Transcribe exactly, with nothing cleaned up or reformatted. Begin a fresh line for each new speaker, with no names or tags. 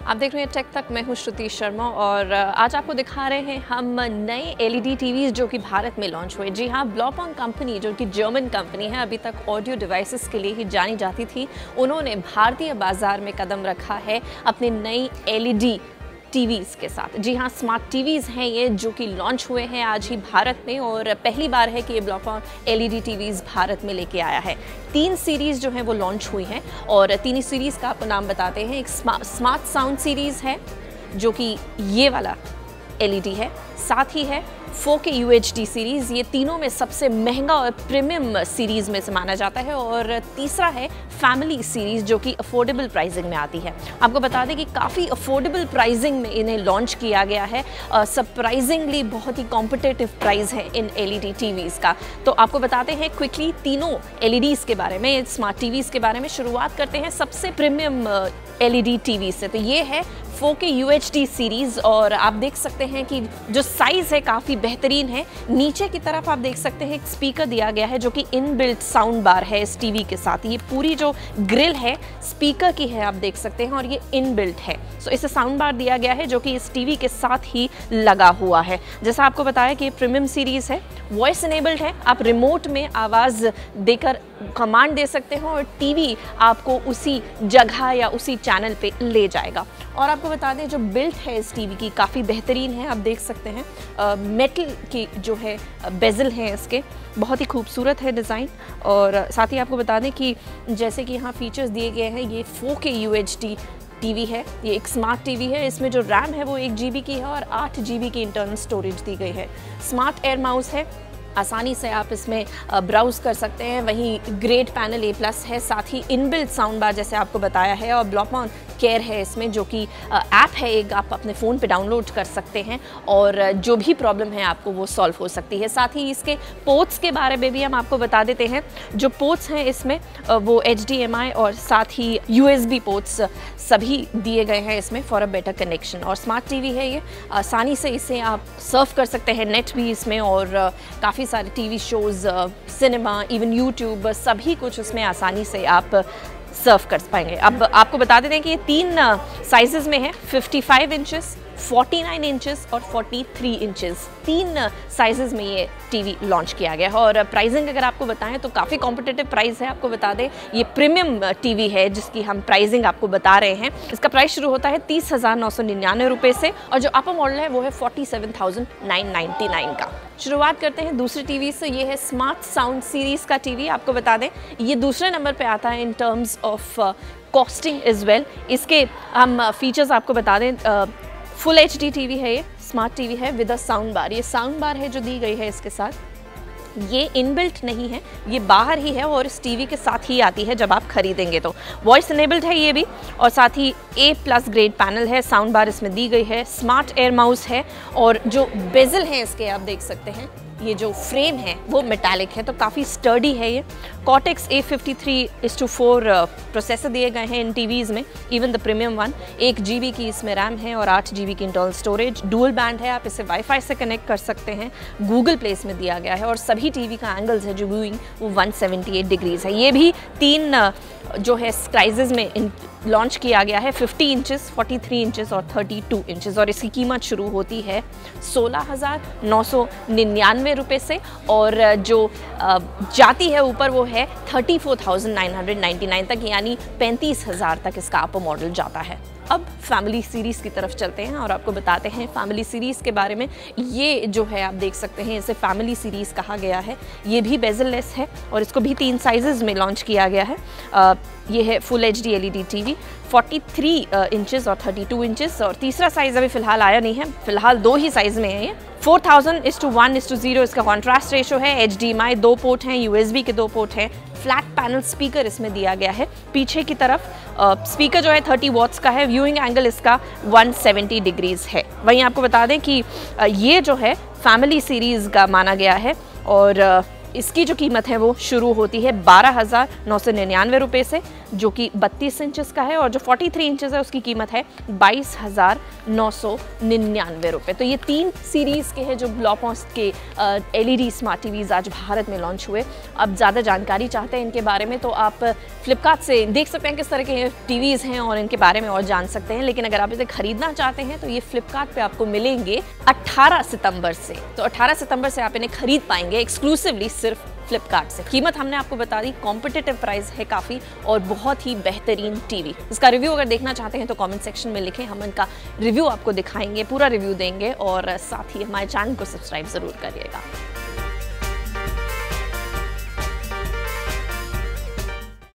आप देख रहे हैं टेक तक। मैं हूं श्रुति शर्मा और आज आपको दिखा रहे हैं हम नए एलईडी टीवीज़ जो कि भारत में लॉन्च हुए। जी हाँ, ब्लॉपुंक्ट कंपनी जो कि जर्मन कंपनी है, अभी तक ऑडियो डिवाइसेस के लिए ही जानी जाती थी, उन्होंने भारतीय बाजार में कदम रखा है अपने नई एलईडी टीवीज़ के साथ। जी हाँ, स्मार्ट टीवीज़ हैं ये जो कि लॉन्च हुए हैं आज ही भारत में और पहली बार है कि ये ब्लॉपुंक्ट एलईडी टीवीज़ भारत में लेके आया है। तीन सीरीज़ जो हैं वो लॉन्च हुई हैं और तीन सीरीज़ का आपको नाम बताते हैं। एक स्मार्ट साउंड सीरीज़ है जो कि ये वाला एलईडी है, साथ ही है फोर के यू एच डी सीरीज़, ये तीनों में सबसे महंगा और प्रीमियम सीरीज़ में से माना जाता है। और तीसरा है फैमिली सीरीज़ जो कि अफोर्डेबल प्राइसिंग में आती है। आपको बता दें कि काफ़ी अफोर्डेबल प्राइसिंग में इन्हें लॉन्च किया गया है। सरप्राइजिंगली uh, बहुत ही कॉम्पिटिटिव प्राइस है इन एलईडी टीवीज़ का। तो आपको बताते हैं क्विकली तीनों एलईडीज़ के बारे में, स्मार्ट टीवीज़ के बारे में। शुरुआत करते हैं सबसे प्रीमियम एलईडी टीवी से। तो ये है फोर के यू एच डी सीरीज़ और आप देख सकते हैं कि जो साइज़ है काफ़ी बेहतरीन है। नीचे की तरफ आप देख सकते हैं एक स्पीकर दिया गया है जो कि इनबिल्ट साउंड बार है इस टीवी के साथ। ये पूरी जो ग्रिल है स्पीकर की है, आप देख सकते हैं, और ये इनबिल्ट है। सो इसे साउंड बार दिया गया है जो कि इस टीवी के साथ ही लगा हुआ है। जैसा आपको बताया कि ये प्रीमियम सीरीज़ है, वॉइस इनेबल्ड है। आप रिमोट में आवाज़ देकर कमांड दे सकते हो और टीवी आपको उसी जगह या उसी चैनल पे ले जाएगा। और आपको बता दें जो बिल्ट है इस टीवी की काफ़ी बेहतरीन है। आप देख सकते हैं आ, मेटल की जो है बेजल हैं इसके, बहुत ही खूबसूरत है डिज़ाइन। और साथ ही आपको बता दें कि जैसे कि यहाँ फीचर्स दिए गए हैं, ये फोर के यू एच डी टीवी है, ये एक स्मार्ट टीवी है। इसमें जो रैम है वो एक जी बी की है और आठ जी बी की इंटरनल स्टोरेज दी गई है। स्मार्ट एयर माउस है, आसानी से आप इसमें ब्राउज़ कर सकते हैं। वहीं ग्रेड पैनल ए प्लस है, साथ ही इनबिल्ट साउंड बार जैसे आपको बताया है, और ब्लॉपुंक्ट केयर है इसमें जो कि ऐप है एक, आप अपने फ़ोन पे डाउनलोड कर सकते हैं और जो भी प्रॉब्लम है आपको वो सॉल्व हो सकती है। साथ ही इसके पोर्ट्स के बारे में भी हम आपको बता देते हैं। जो पोर्ट्स हैं इसमें वो एच डी एम आई और साथ ही यू एस बी पोर्ट्स सभी दिए गए हैं इसमें फॉर अ बेटर कनेक्शन। और स्मार्ट टीवी है ये, आसानी से इसे आप सर्व कर सकते हैं, नेट भी इसमें, और काफ़ी सारे TV shows, cinema, even YouTube, सभी कुछ उसमें आसानी से आप सर्व कर पाएंगे। अब आपको बता देते हैं कि ये तीन साइजेस में है, fifty five inches, forty nine inches और फोर्टी थ्री इंचेस। तीन साइजेस में ये टीवी लॉन्च किया गया है। और प्राइसिंग अगर आपको बताएं तो काफ़ी कॉम्पिटिटिव प्राइस है। आपको बता दें ये प्रीमियम टीवी है जिसकी हम प्राइसिंग आपको बता रहे हैं। इसका प्राइस शुरू होता है तीस हज़ार नौ सौ निन्यानवे रुपये से और जो अपर मॉडल है वो है forty seven thousand nine ninety nine का। शुरुआत करते हैं दूसरी टीवी से। ये है स्मार्ट साउंड सीरीज़ का टीवी। आपको बता दें ये दूसरे नंबर पे आता है in terms of costing as well. इसके हम फीचर्स आपको बता दें, फुल एच डी टीवी है ये, स्मार्ट टीवी है विद अ साउंड बार। ये साउंड बार है जो दी गई है इसके साथ, ये इनबिल्ट नहीं है, ये बाहर ही है और इस टीवी के साथ ही आती है जब आप खरीदेंगे तो। वॉइस इनेबल्ड है ये भी और साथ ही ए प्लस ग्रेड पैनल है, साउंड बार इसमें दी गई है, स्मार्ट एयर माउस है और जो बेजल हैं इसके आप देख सकते हैं, ये जो फ्रेम है वो मेटालिक है तो काफ़ी स्टर्डी है ये। Cortex A fifty three is to four processor दिए गए हैं इन टीवीज़ में, इवन द प्रीमियम वन। एक जी बी की इसमें रैम है और आठ जी बी की इंटरनल स्टोरेज। डुअल बैंड है, आप इसे वाईफाई से कनेक्ट कर सकते हैं। गूगल प्लेस में दिया गया है और सभी टीवी का एंगल्स है जो व्यूइंग वो वन सेवेंटी एट डिग्रीज़ है। ये भी तीन जो है साइजेस में लॉन्च किया गया है, fifty inches, forty three inches और थर्टी टू इंचेस। और इसकी कीमत शुरू होती है सोलह हज़ार नौ सौ निन्यानवे रुपये से और जो जाती है ऊपर वो है thirty four thousand nine hundred ninety nine तक, यानी पैंतीस हज़ार तक इसका अपर मॉडल जाता है। अब फैमिली सीरीज़ की तरफ चलते हैं और आपको बताते हैं फैमिली सीरीज़ के बारे में। ये जो है आप देख सकते हैं इसे फैमिली सीरीज़ कहा गया है। ये भी बेजल लेस है और इसको भी तीन साइजेस में लॉन्च किया गया है। आ, ये है full H D L E D TV, forty three inches और थर्टी टू इंचेस। और तीसरा साइज़ अभी फ़िलहाल आया नहीं है, फ़िलहाल दो ही साइज़ में है ये। Four thousand is to one is to zero इसका कॉन्ट्रास्ट रेशो है। एच डी एम आई दो पोर्ट हैं, यू एस बी के दो पोर्ट हैं। फ्लैट पैनल स्पीकर इसमें दिया गया है। पीछे की तरफ स्पीकर जो है थर्टी वॉट्स का है। व्यूइंग एंगल इसका वन सेवेंटी डिग्रीज़ है। वहीं आपको बता दें कि आ, ये जो है फैमिली सीरीज़ का माना गया है और इसकी जो कीमत है वो शुरू होती है बारह हज़ार नौ सौ निन्यानवे रुपये से, जो कि बत्तीस इंचेस का है, और जो तैंतालीस इंचेस है उसकी कीमत है बाईस हज़ार नौ सौ निन्यानवे रुपये। तो ये तीन सीरीज़ के हैं जो ब्लॉपॉन्ट के एलईडी स्मार्ट टीवीज़ आज भारत में लॉन्च हुए। अब ज़्यादा जानकारी चाहते हैं इनके बारे में तो आप फ्लिपकार्ट से देख सकते हैं किस तरह के टीवीज़ हैं और इनके बारे में और जान सकते हैं। लेकिन अगर आप इसे खरीदना चाहते हैं तो ये फ्लिपकार्ट पे आपको मिलेंगे अठारह सितंबर से। तो अठारह सितंबर से आप इन्हें खरीद पाएंगे एक्सक्लूसिवली सिर्फ फ्लिपकार्ट से। कीमत हमने आपको बता दी, कॉम्पिटिटिव प्राइस है काफ़ी और बहुत ही बेहतरीन टीवी। इसका रिव्यू अगर देखना चाहते हैं तो कमेंट सेक्शन में लिखें, हम इनका रिव्यू आपको दिखाएंगे, पूरा रिव्यू देंगे और साथ ही हमारे चैनल को सब्सक्राइब ज़रूर करिएगा।